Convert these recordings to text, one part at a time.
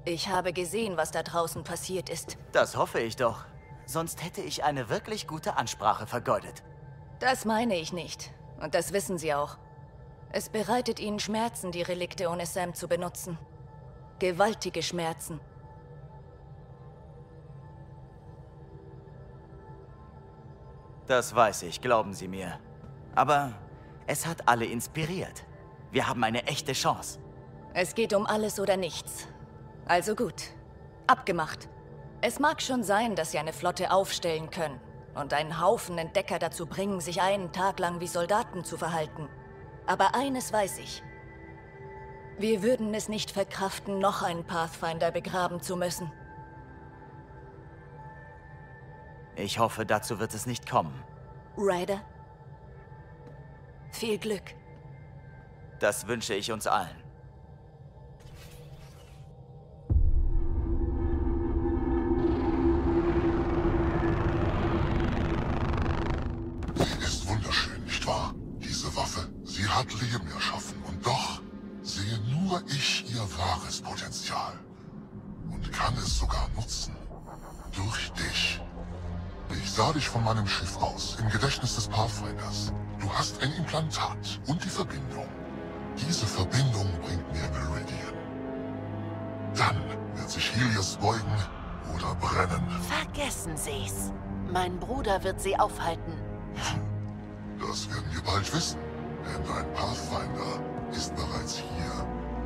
Ich habe gesehen, was da draußen passiert ist. Das hoffe ich doch. Sonst hätte ich eine wirklich gute Ansprache vergeudet. Das meine ich nicht. Und das wissen Sie auch. Es bereitet Ihnen Schmerzen, die Relikte ohne Sam zu benutzen. Gewaltige Schmerzen. Das weiß ich, glauben Sie mir. Aber es hat alle inspiriert. Wir haben eine echte Chance. Es geht um alles oder nichts. Also gut. Abgemacht. Es mag schon sein, dass Sie eine Flotte aufstellen können und einen Haufen Entdecker dazu bringen, sich einen Tag lang wie Soldaten zu verhalten. Aber eines weiß ich. Wir würden es nicht verkraften, noch einen Pathfinder begraben zu müssen. Ich hoffe, dazu wird es nicht kommen. Ryder? Viel Glück. Das wünsche ich uns allen. Sie ist wunderschön, nicht wahr? Diese Waffe. Sie hat Leben erschaffen und doch sehe nur ich ihr wahres Potenzial. Und kann es sogar nutzen. Durch dich. Ich sah dich von meinem Schiff aus, im Gedächtnis des Pathfinders. Du hast ein Implantat und die Verbindung. Diese Verbindung bringt mir Meridian. Dann wird sich Helios beugen oder brennen. Vergessen Sie's. Mein Bruder wird sie aufhalten. Das werden wir bald wissen, denn dein Pathfinder ist bereits hier.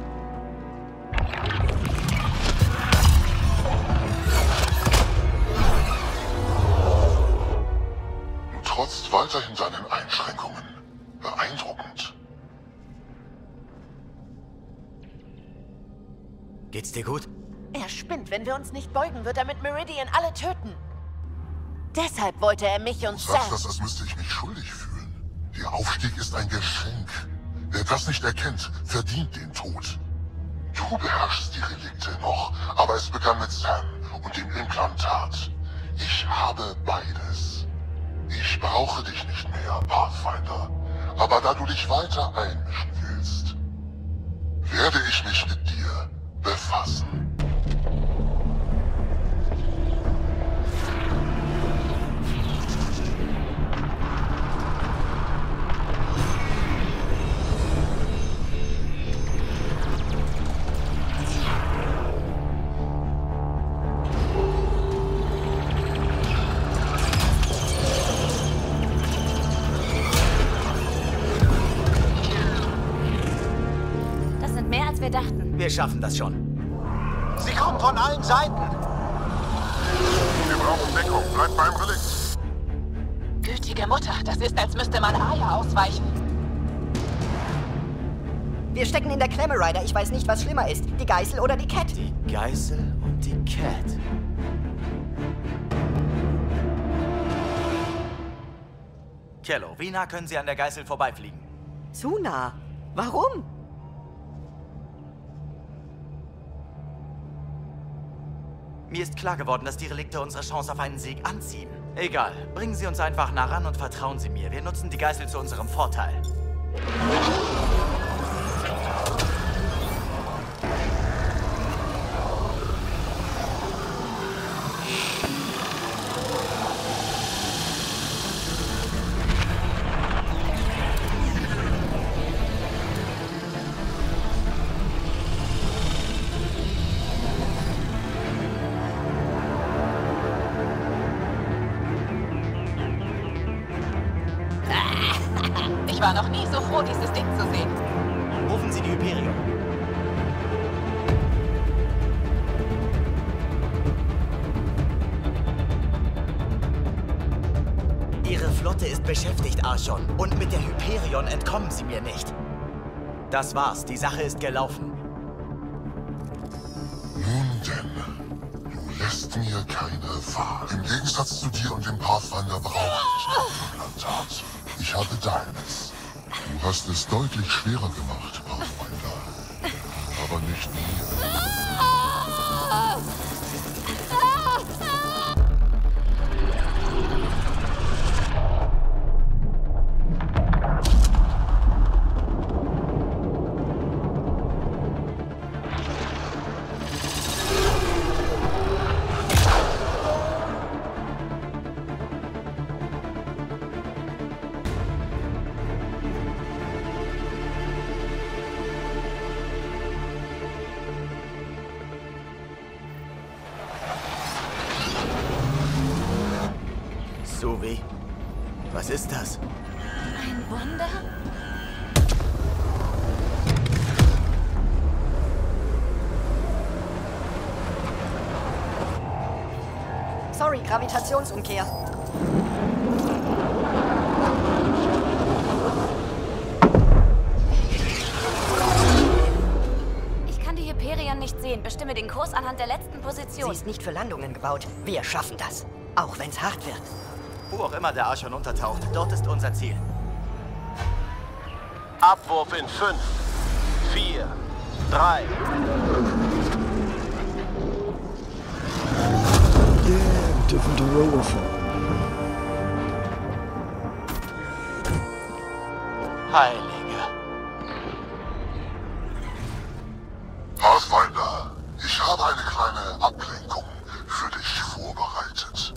Du trotzt weiterhin deinen Einschränkungen. Beeindruckend. Geht's dir gut? Er spinnt. Wenn wir uns nicht beugen, wird er mit Meridian alle töten. Deshalb wollte er mich und Du sagst Sam. das, als müsste ich mich schuldig fühlen. Der Aufstieg ist ein Geschenk. Wer das nicht erkennt, verdient den Tod. Du beherrschst die Relikte noch, aber es begann mit Sam und dem Implantat. Ich habe beides. Ich brauche dich nicht mehr, Pathfinder. Aber da du dich weiter einmischen willst, werde ich mich mit dir befassen. Das sind mehr, als wir dachten. Wir schaffen das schon. Sie kommen von allen Seiten. Wir brauchen Deckung. Bleib beim Relikt. Gütige Mutter, das ist, als müsste man Aya ausweichen. Wir stecken in der Klemme, Ryder. Ich weiß nicht, was schlimmer ist. Die Geißel oder die Cat. Die Geißel und die Cat. Cello, wie nah können Sie an der Geißel vorbeifliegen? Zu nah. Warum? Mir ist klar geworden, dass die Relikte unsere Chance auf einen Sieg anziehen. Egal, bringen Sie uns einfach nah ran und vertrauen Sie mir. Wir nutzen die Geißel zu unserem Vorteil. Ich war noch nie so froh, dieses Ding zu sehen. Rufen Sie die Hyperion. Ihre Flotte ist beschäftigt, Archon. Und mit der Hyperion entkommen Sie mir nicht. Das war's. Die Sache ist gelaufen. Nun denn, du lässt mir keine Wahl. Im Gegensatz zu dir und dem Pathfinder brauche ich kein Implantat. Ich habe deines. Du hast es deutlich schwerer gemacht, Pathfinder. Aber nicht mir. Chloe? Was ist das? Ein Wunder? Sorry, Gravitationsumkehr. Ich kann die Hyperion nicht sehen. Bestimme den Kurs anhand der letzten Position. Sie ist nicht für Landungen gebaut. Wir schaffen das. Auch wenn's hart wird. Wo auch immer der Archon untertaucht, dort ist unser Ziel. Abwurf in 5, 4, 3. Yeah, different roller form. Heilige. Pathfinder, ich habe eine kleine Ablenkung für dich vorbereitet.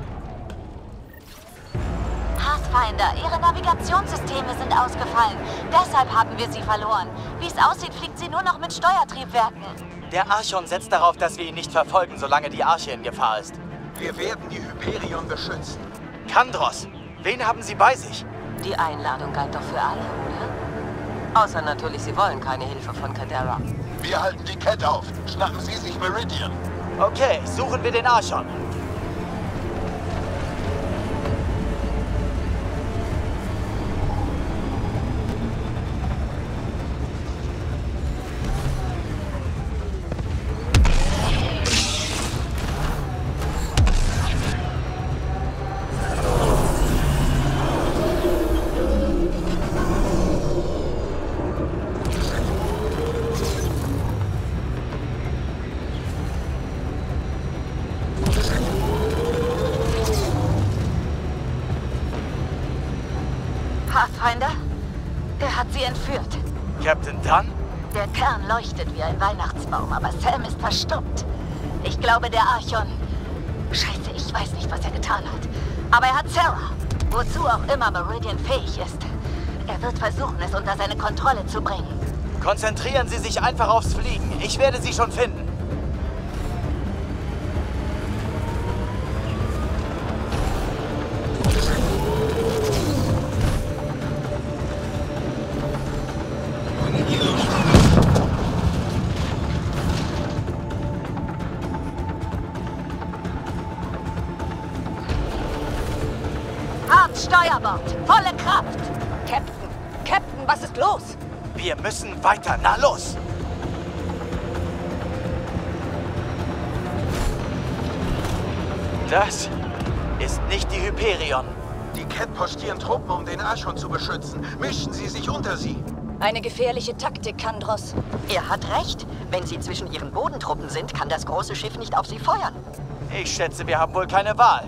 Pathfinder, Ihre Navigationssysteme sind ausgefallen. Deshalb haben wir sie verloren. Wie es aussieht, fliegt sie nur noch mit Steuertriebwerken. Der Archon setzt darauf, dass wir ihn nicht verfolgen, solange die Arche in Gefahr ist. Wir werden die Hyperion beschützen. Kandros, wen haben Sie bei sich? Die Einladung galt doch für alle, oder? Außer natürlich, Sie wollen keine Hilfe von Kadera. Wir halten die Kette auf. Schnappen Sie sich Meridian. Okay, suchen wir den Archon. Pathfinder? Er hat sie entführt. Captain Dunn? Der Kern leuchtet wie ein Weihnachtsbaum, aber Sam ist verstummt. Ich glaube, der Archon... Scheiße, ich weiß nicht, was er getan hat. Aber er hat Sarah. Wozu auch immer Meridian fähig ist. Er wird versuchen, es unter seine Kontrolle zu bringen. Konzentrieren Sie sich einfach aufs Fliegen. Ich werde Sie schon finden. Steuerbord! Volle Kraft! Captain, was ist los? Wir müssen weiter. Na los! Das ist nicht die Hyperion. Die Cat postieren Truppen, um den Archon zu beschützen. Mischen Sie sich unter sie. Eine gefährliche Taktik, Kandros. Er hat recht. Wenn sie zwischen ihren Bodentruppen sind, kann das große Schiff nicht auf sie feuern. Ich schätze, wir haben wohl keine Wahl.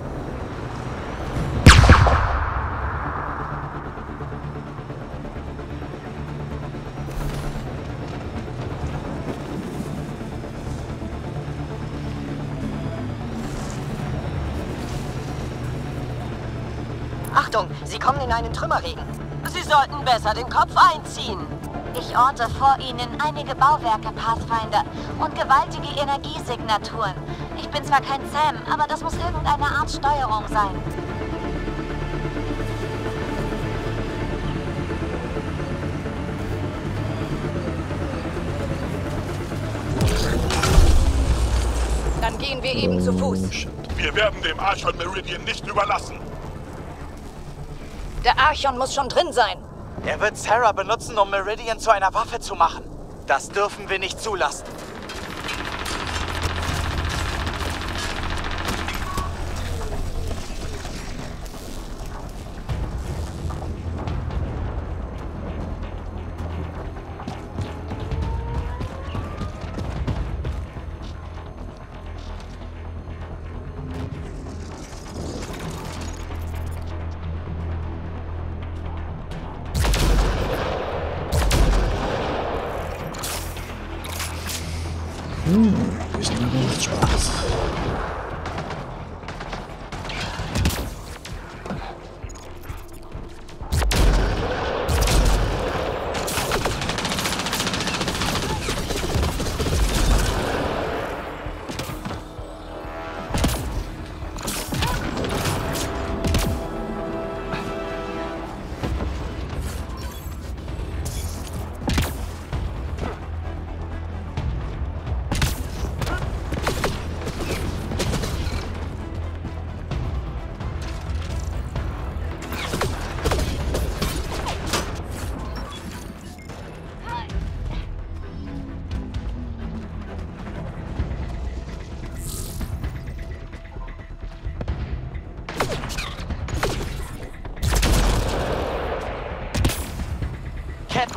Achtung, sie kommen in einen Trümmerregen. Sie sollten besser den Kopf einziehen. Ich orte vor Ihnen einige Bauwerke, Pathfinder, und gewaltige Energiesignaturen. Ich bin zwar kein Sam, aber das muss irgendeine Art Steuerung sein. Dann gehen wir eben zu Fuß. Wir werden dem Archon Meridian nicht überlassen. Der Archon muss schon drin sein. Er wird Sarah benutzen, um Meridian zu einer Waffe zu machen. Das dürfen wir nicht zulassen. Wir sind aber nicht Spaß.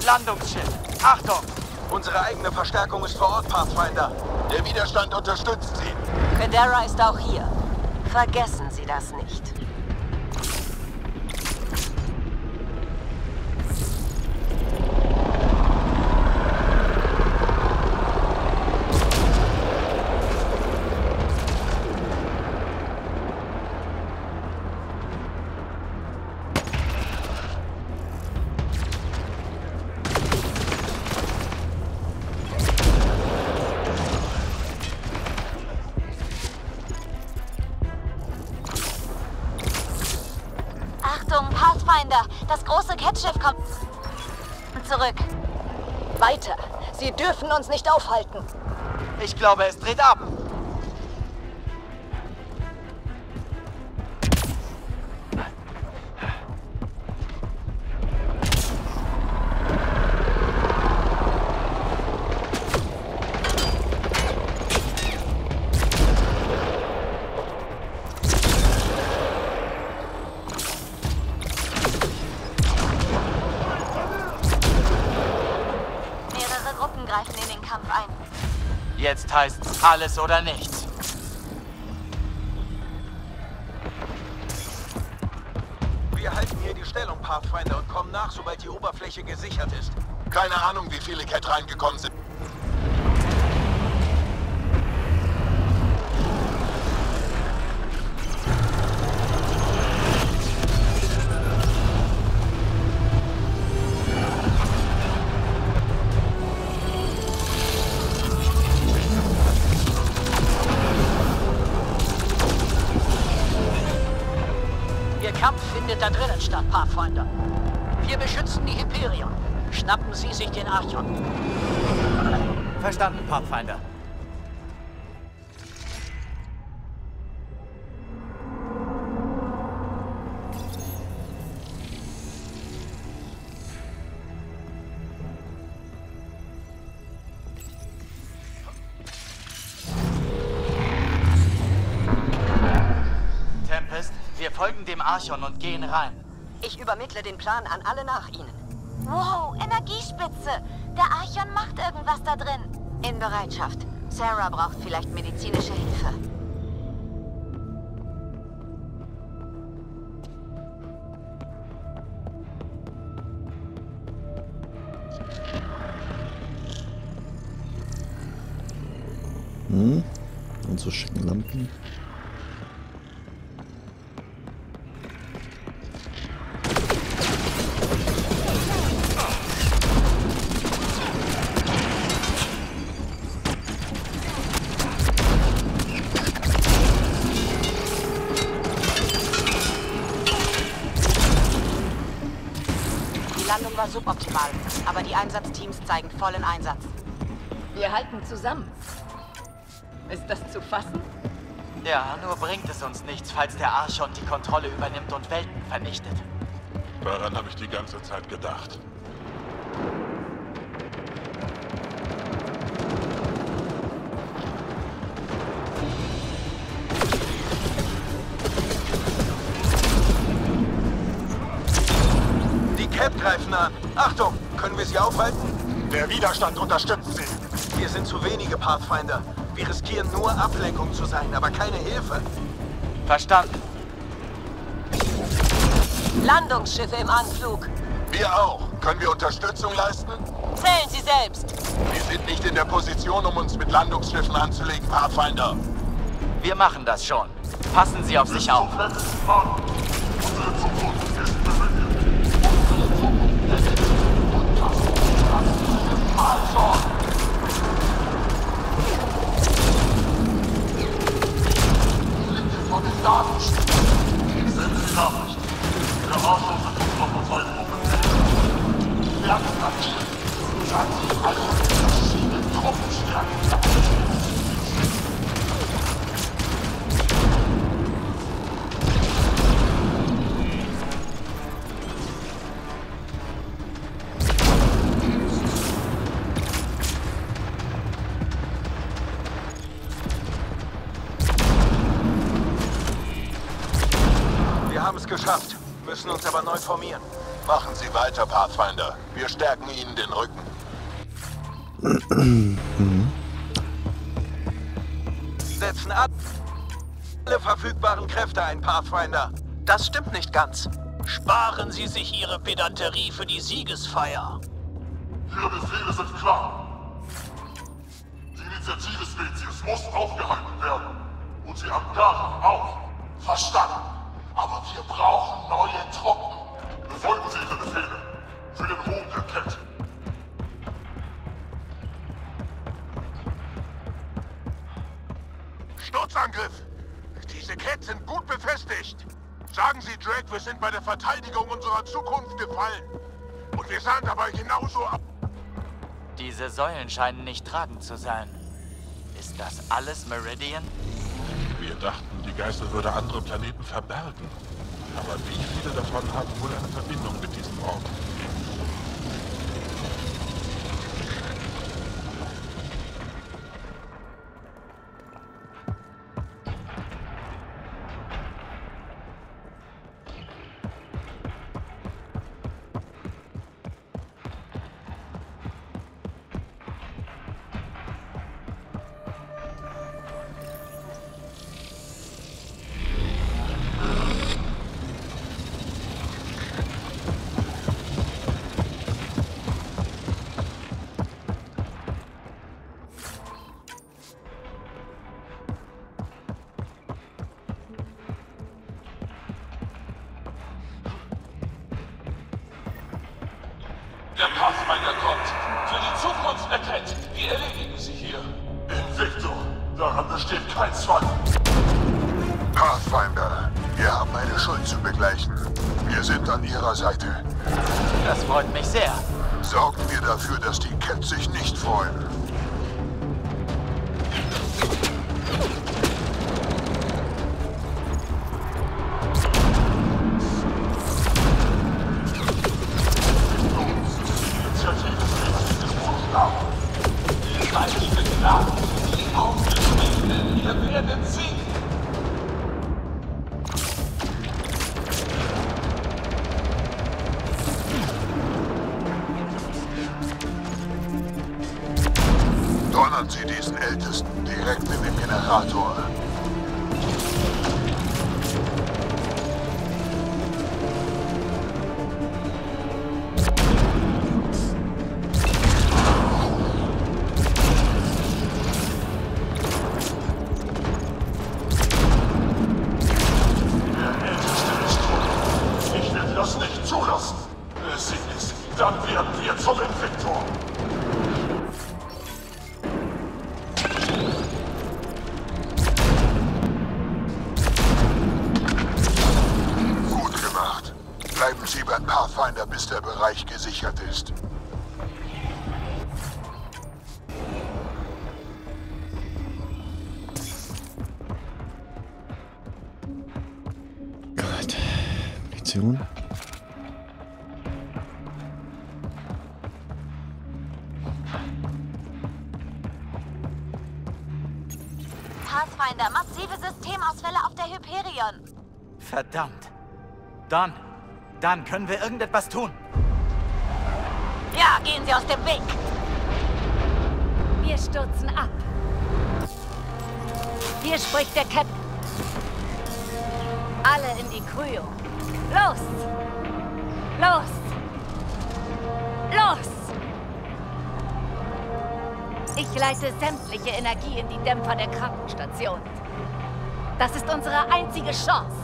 Landungsschiff. Achtung! Unsere eigene Verstärkung ist vor Ort, Pathfinder. Der Widerstand unterstützt sie. Federa ist auch hier. Vergessen Sie das nicht. Achtung, Pathfinder! Das große Kettschiff kommt zurück. Weiter! Sie dürfen uns nicht aufhalten. Ich glaube, es dreht ab. Greifen in den Kampf ein. Jetzt heißt's alles oder nichts. Wir halten hier die Stellung, Pathfinder, und kommen nach, sobald die Oberfläche gesichert ist. Keine Ahnung, wie viele Cat reingekommen sind. Ihr Kampf findet da drinnen statt, Pathfinder. Wir beschützen die Hyperion. Schnappen Sie sich den Archon. Verstanden, Pathfinder. Tempest, wir folgen dem Archon und gehen rein. Ich übermittle den Plan an alle nach Ihnen. Wow, Energiespitze! Der Archon macht irgendwas da drin. In Bereitschaft. Sarah braucht vielleicht medizinische Hilfe. Und so schicken Lampen. Die Landung war suboptimal, aber die Einsatzteams zeigen vollen Einsatz. Wir halten zusammen. Ist das zu fassen? Ja, nur bringt es uns nichts, falls der Archon die Kontrolle übernimmt und Welten vernichtet. Daran habe ich die ganze Zeit gedacht. Die Cat greifen an. Achtung, können wir sie aufhalten? Der Widerstand unterstützt sie. Wir sind zu wenige, Pathfinder. Wir riskieren nur Ablenkung zu sein, aber keine Hilfe. Verstanden. Landungsschiffe im Anflug. Wir auch. Können wir Unterstützung leisten? Zählen Sie selbst. Wir sind nicht in der Position, um uns mit Landungsschiffen anzulegen, Pathfinder. Wir machen das schon. Passen Sie auf sich auf. Wir haben es geschafft, müssen uns aber neu formieren. Machen Sie weiter, Pathfinder. Wir stärken Ihnen den Rücken. Setzen alle verfügbaren Kräfte ein, Pathfinder. Das stimmt nicht ganz. Sparen Sie sich Ihre Pedanterie für die Siegesfeier. Ihre Befehle sind klar. Die Initiative-Spezies muss aufgehalten werden. Und Sie haben Garan auch. Verstanden. Aber wir brauchen neue Truppen. Befolgen Sie Ihre Befehle. Für den Ruhm der Kette. Sturzangriff! Diese Kette sind gut befestigt. Sagen Sie, Drake, wir sind bei der Verteidigung unserer Zukunft gefallen. Und wir sahen dabei genauso ab. Diese Säulen scheinen nicht tragend zu sein. Ist das alles Meridian? Wir dachten, die Geißel würde andere Planeten verbergen. Aber wie viele davon haben wohl eine Verbindung mit diesem Ort? Der Pathfinder kommt. Für die Zukunft erkennt. Wir erledigen sie hier. Invictor. Daran besteht kein Zweifel. Pathfinder, wir haben eine Schuld zu begleichen. Wir sind an Ihrer Seite. Das freut mich sehr. Sorgen wir dafür, dass die Kett sich nicht freuen. Donnern Sie diesen Ältesten direkt in den Generator. Ich werde das nicht zulassen. Besiegt es, dann werden wir zum Invictor. Gut gemacht. Bleiben Sie beim Pathfinder, bis der Bereich gesichert ist. Gut. Munition. Pathfinder, massive Systemausfälle auf der Hyperion. Verdammt. Dann können wir irgendetwas tun. Ja, gehen Sie aus dem Weg. Wir stürzen ab. Hier spricht der Captain. Alle in die Kryo. Los! Los! Los! Ich leite sämtliche Energie in die Dämpfer der Krankenstation. Das ist unsere einzige Chance.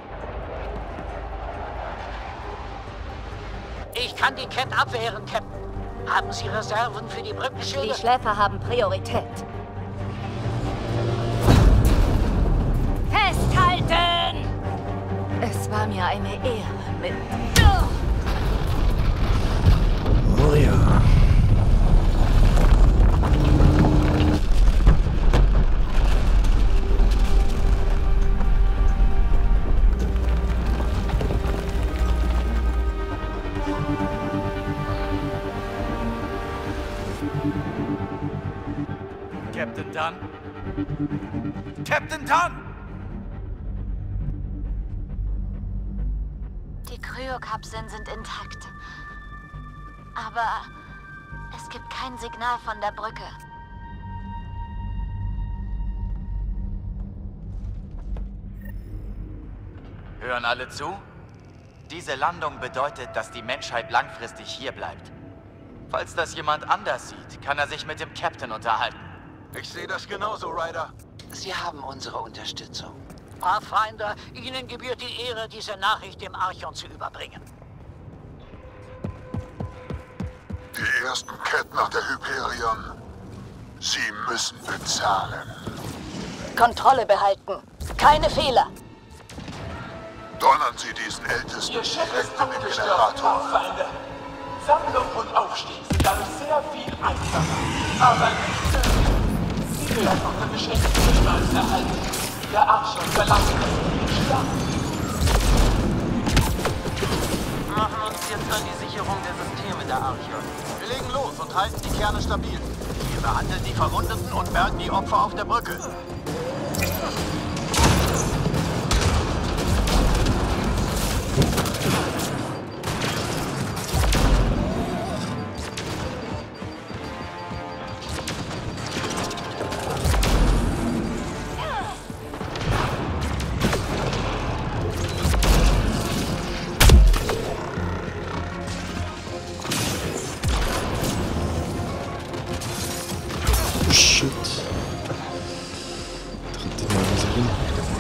Ich kann die Kett abwehren, Captain. Haben Sie Reserven für die Brückenschilde? Die Schläfer haben Priorität. Festhalten! Es war mir eine Ehre mit... Oh ja. Captain Dunn? Captain Dunn! Die Kryo Biokapseln sind intakt. Aber es gibt kein Signal von der Brücke. Hören alle zu? Diese Landung bedeutet, dass die Menschheit langfristig hier bleibt. Falls das jemand anders sieht, kann er sich mit dem Captain unterhalten. Ich sehe das genauso, Ryder. Sie haben unsere Unterstützung. Pathfinder, Ihnen gebührt die Ehre, diese Nachricht dem Archon zu überbringen. Die ersten Ketten nach der Hyperion. Sie müssen bezahlen. Kontrolle behalten. Keine Fehler. Donnern Sie diesen ältesten direkt in den Generator. Feinde. Sammlung und Aufstieg sind dadurch sehr viel einfacher. Aber nicht Sie werden unter beschränkten Stolz erhalten. Der Archon verlangt das Stadt. Machen uns jetzt an die Sicherung der Systeme der Archon. Wir legen los und halten die Kerne stabil. Wir behandeln die Verwundeten und bergen die Opfer auf der Brücke. Shit. Dritte Nase.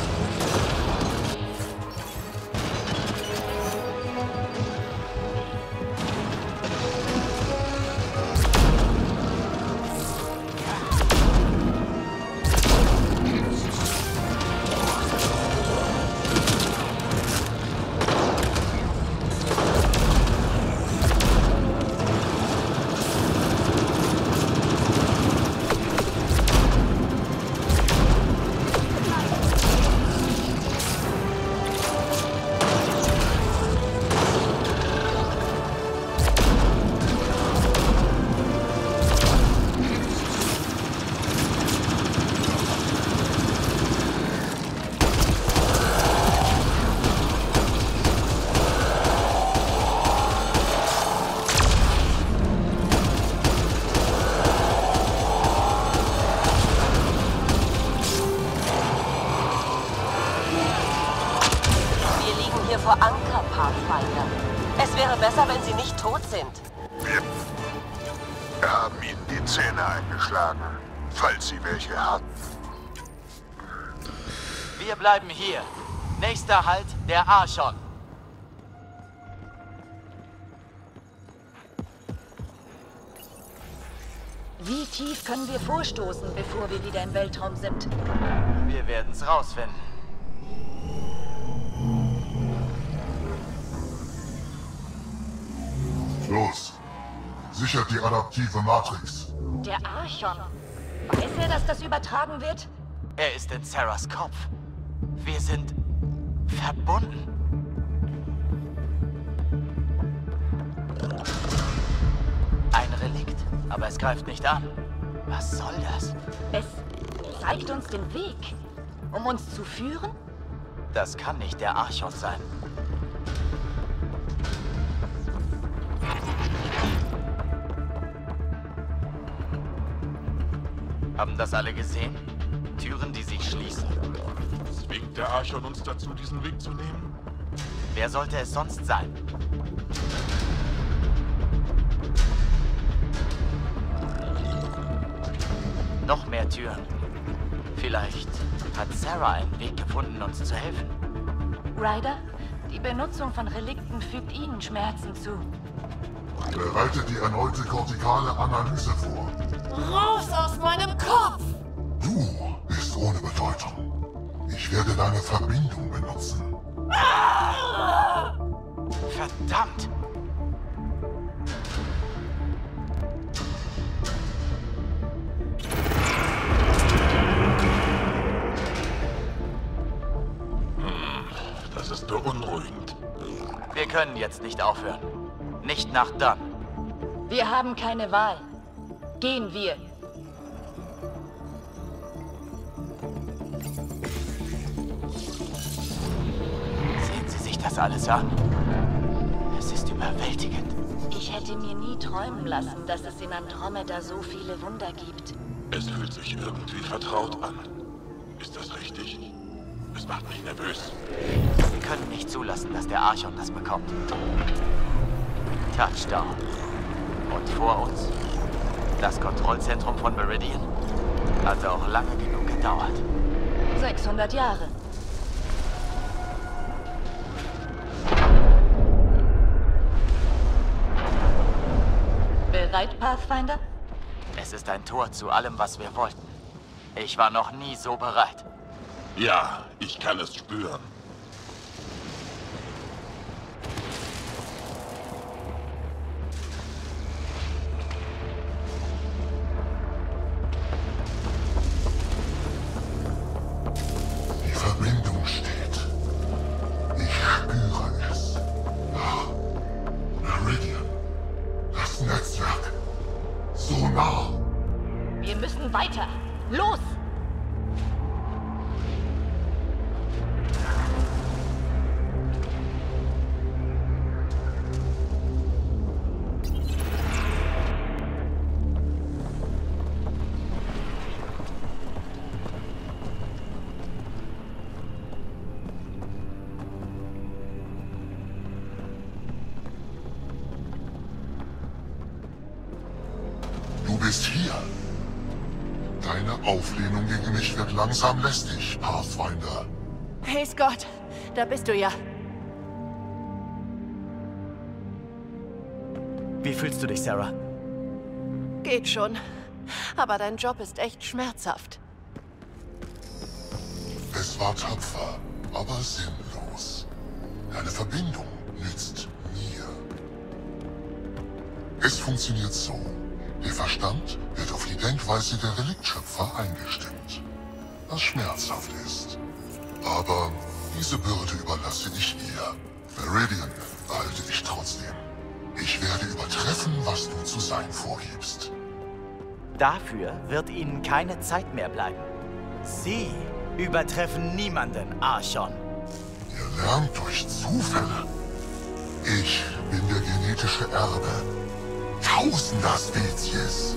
Vor Anker, Pathfinder. Es wäre besser, wenn Sie nicht tot sind. Wir haben ihnen die Zähne eingeschlagen, falls sie welche hatten. Wir bleiben hier. Nächster Halt, der Archon. Wie tief können wir vorstoßen, bevor wir wieder im Weltraum sind? Wir werden's rausfinden. Los! Sichert die adaptive Matrix. Der Archon. Weiß er, dass das übertragen wird? Er ist in Sarahs Kopf. Wir sind verbunden. Ein Relikt, aber es greift nicht an. Was soll das? Es zeigt uns den Weg. Um uns zu führen? Das kann nicht der Archon sein. Haben das alle gesehen? Türen, die sich schließen. Zwingt der Archon uns dazu, diesen Weg zu nehmen? Wer sollte es sonst sein? Noch mehr Türen. Vielleicht hat Sarah einen Weg gefunden, uns zu helfen. Ryder, die Benutzung von Relikten fügt Ihnen Schmerzen zu. Bereite die erneute kortikale Analyse vor. Raus aus meinem Kopf! Du bist ohne Bedeutung. Ich werde deine Verbindung benutzen. Verdammt! Das ist beunruhigend. Wir können jetzt nicht aufhören. Nicht nach dann. Wir haben keine Wahl. Gehen wir. Sehen Sie sich das alles an. überwältigend. Ich hätte mir nie träumen lassen, dass es in Andromeda so viele Wunder gibt. Es fühlt sich irgendwie vertraut an. Ist das richtig? Es macht mich nervös. Wir können nicht zulassen, dass der Archon das bekommt. Touchdown. Und vor uns? Das Kontrollzentrum von Meridian? Hat auch lange genug gedauert. 600 Jahre. Bereit, Pathfinder? Es ist ein Tor zu allem, was wir wollten. Ich war noch nie so bereit. Ja, ich kann es spüren. Die Verbindung steht. Ich spüre es. Ah, Meridian. Das Netzwerk. So nah. Wir müssen weiter. Los! Du bist hier. Deine Auflehnung gegen mich wird langsam lästig, Pathfinder. Hey Scott, da bist du ja. Wie fühlst du dich, Sarah? Geht schon. Aber dein Job ist echt schmerzhaft. Es war tapfer, aber sinnlos. Deine Verbindung nützt mir. Es funktioniert so. Der Verstand wird auf die Denkweise der Reliktschöpfer eingestimmt. Was schmerzhaft ist. Aber diese Bürde überlasse ich ihr. Meridian behalte ich trotzdem. Ich werde übertreffen, was du zu sein vorgibst. Dafür wird ihnen keine Zeit mehr bleiben. Sie übertreffen niemanden, Archon. Ihr lernt durch Zufälle. Ich bin der genetische Erbe tausender Spezies.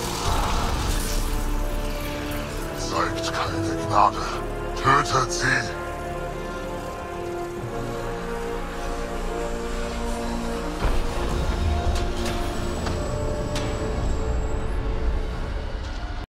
Zeigt keine Gnade. Tötet sie.